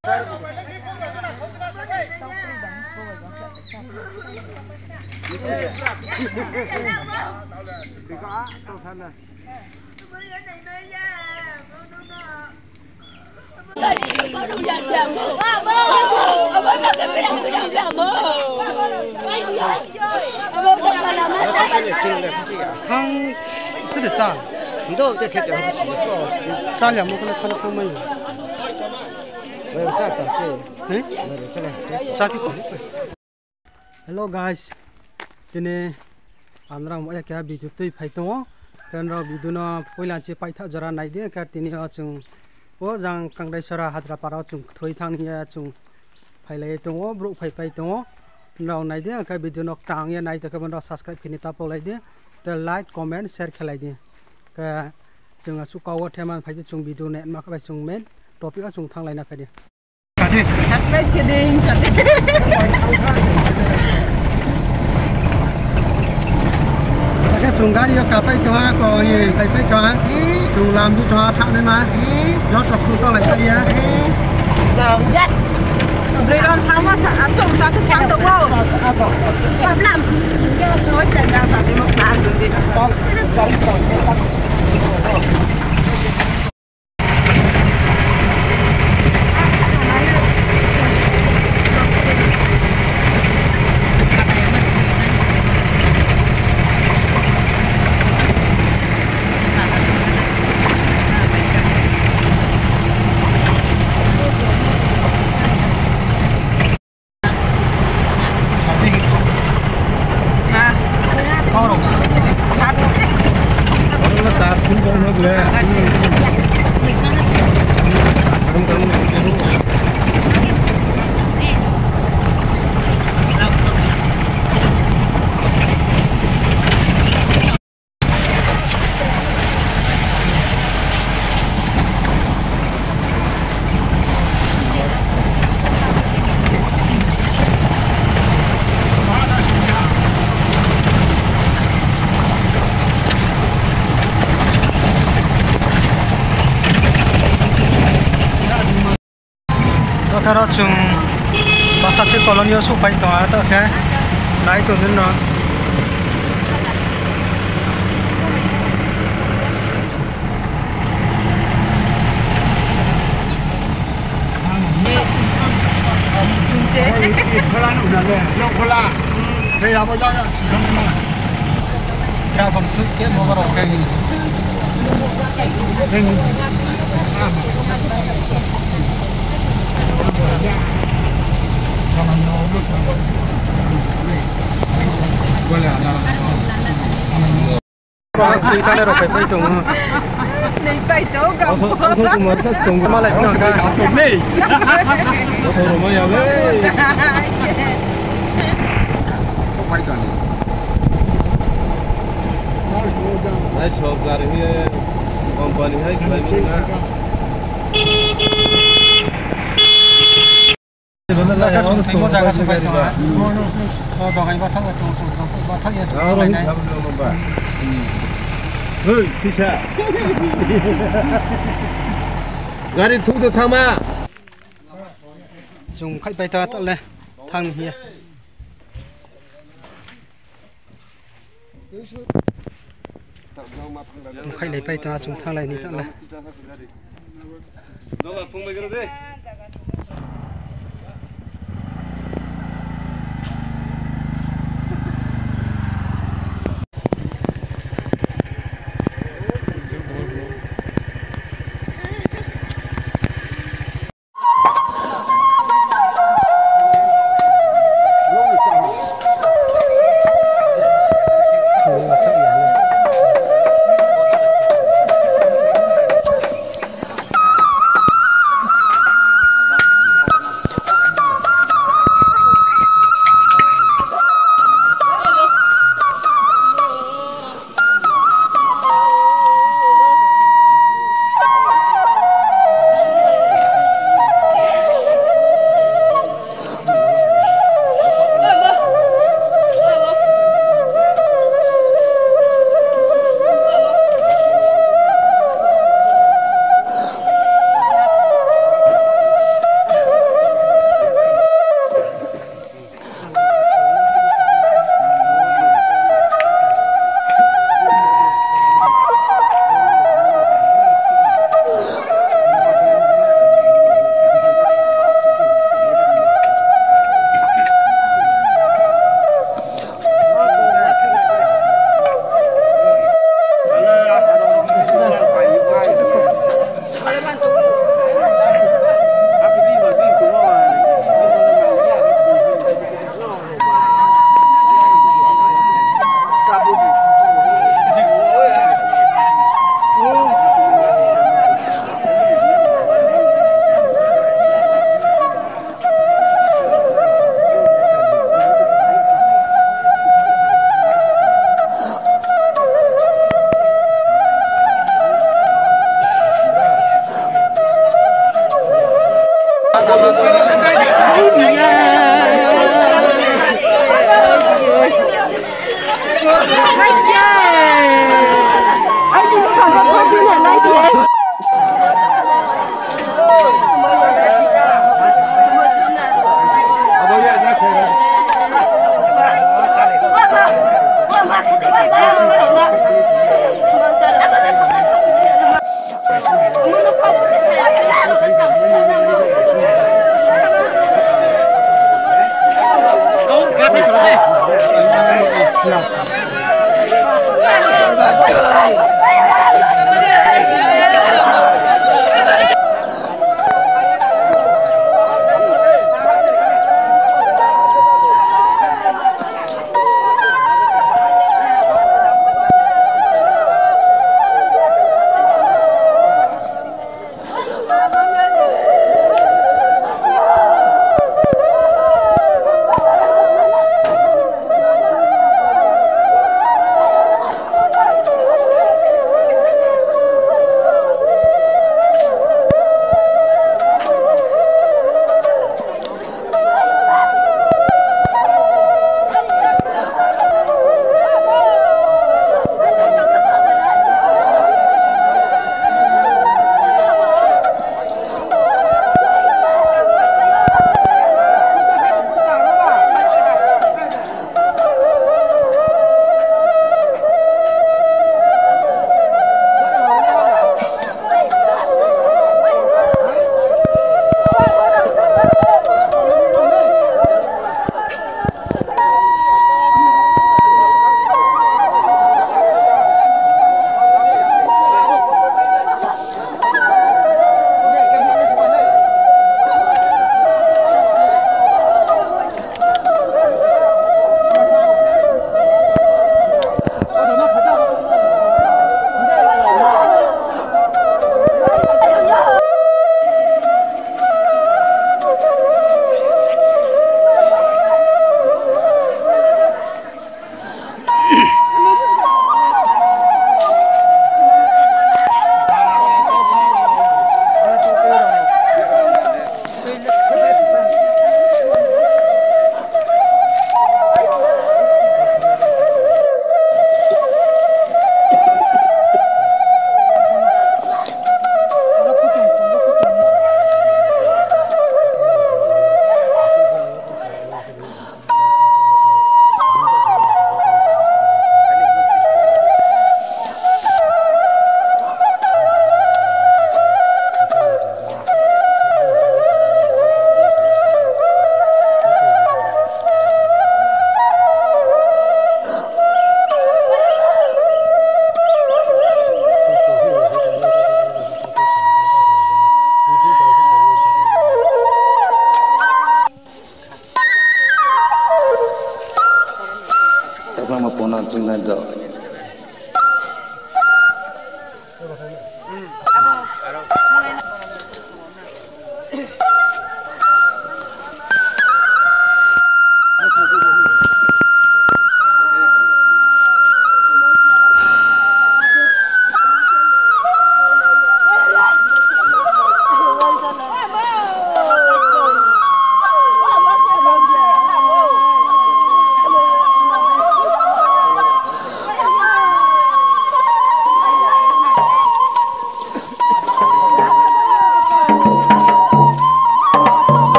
汤这里炸，你都这开掉不行，炸两毛过来看到汤没有？没有炸到这，没有这个炸屁股。Hello guys, ini Amrang mau ya video tu phaitong, kan ro video na poila che paitha jara nai de ka tini chung o jang kangdai sara hadra para chung thoi thang ya chung phailai tong o bro phai pai tong rau nai de ka video nok tang ya nai ta ka ban subscribe kini ta polai de the like comment share khelai de ka chung chu kaw theman phai chung video net ma ka bai chung men topic a chung thang lai na phai de subscribe kidding cái chuồng cá đi cà phê cho ha còn gì thầy phê cho ha chuồng làm đi cho thẳng đấy mà nó trọc chuồng sao lại vậy á rồi dắt rồi con sáng mà ăn trộm ra cái sáng đâu không làm nói chuyện ra sao thì một bạn được đi con Kalau chung bahasa si kolonial supaya itu ada ke, nah itu dulu. Kita le rokai pai tung. Nei pai to ka. Aku cuma sas tung malah nak ka. Nei. Oh rumah ya le. Kau pai kan. Hai shop gar hi hai company hai climbing na. Lah kan chung timo jaga tu pai tu. Oh dong hai bathang tu bathang ya. Oh ini sama belum mbak. Hei, bisa. Gari thu được tham à? Dùng khách bay ta tận lên, thang hier. Khách lấy bay ta dùng thang này đi tận lên. Đâu là phun bay cái đấy?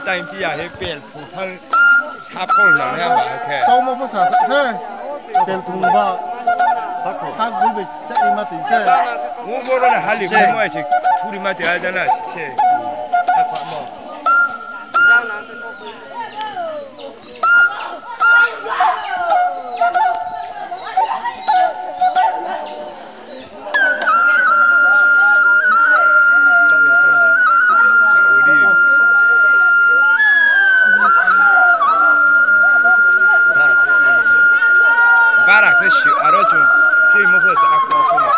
time pi ya he pel phu thal sap kong na ya ba ke sau một bữa sáng sẽ tiền thùng ba khác với việc chắc im mà tính chơi ngu mo ra hali ko mo che thuri ma te alda na che ha kwa mo bara ke shi aro chu ki mo ho ta akwa ko mo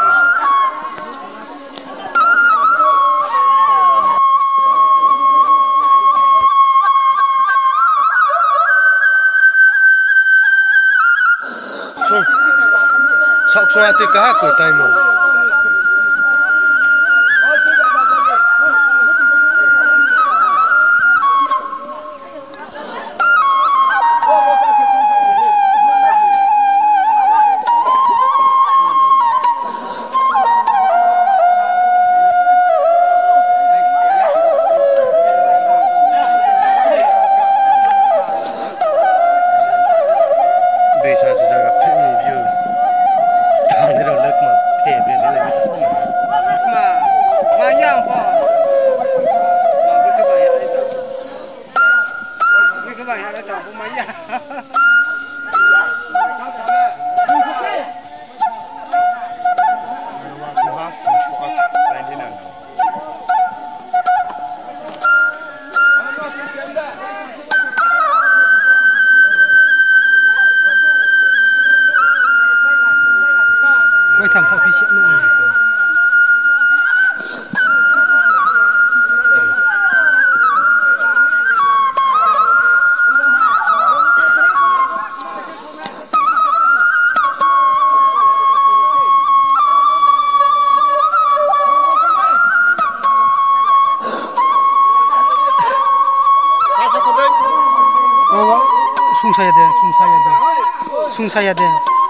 sok so ate ka ko time mo thằng họ phi chuyện nữa sung saya deh